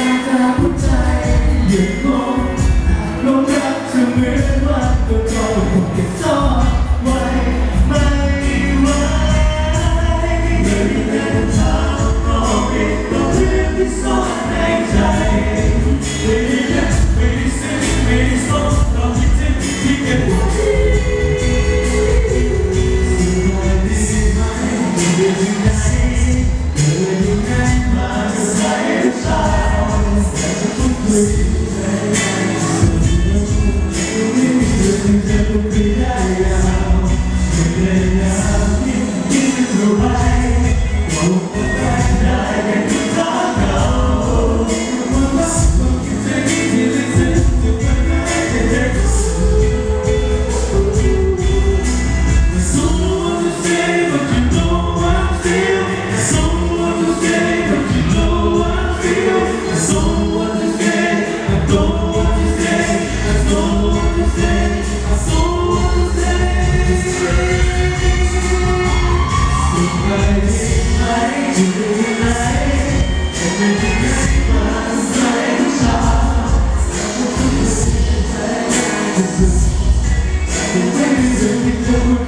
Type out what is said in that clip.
จากหัวใจหยุดลงลงรักเธอเหมือนว่าตัวเราคงเก็บซ่อนไว้ไม่ไหวไม่มีแต่ทางรอปิดตัวเรื่องที่ซ่อนในใจไม่ได้ยัดไม่ได้ซึ้งไม่ได้สมเราคิดถึงที่เก็บไว้สิ่งใดดีไหมเรื่องไหนเกิดยังไงมาจะใส่เช้าแต่จะทุกข์เลยจะลุกไปได้ยาวไม่ได้ยาวยิ่งเท่าไรว่าจะได้แค่ที่ทางเราความรักความคิดใจที่ลึกซึ้งจะไปไหนจะได้ก็สู้ Someone to say but you know I feel Someone to say but you know I feel Someone to say I don't want to say I don't want to say I don't want to say สิ่งใดที่ไหนอยู่ที่ไหนจะเป็นยังไงมาใส่ชาแต่ทุกสิ่งใจจะสุดแต่ไม่มีเรื่องที่เธอ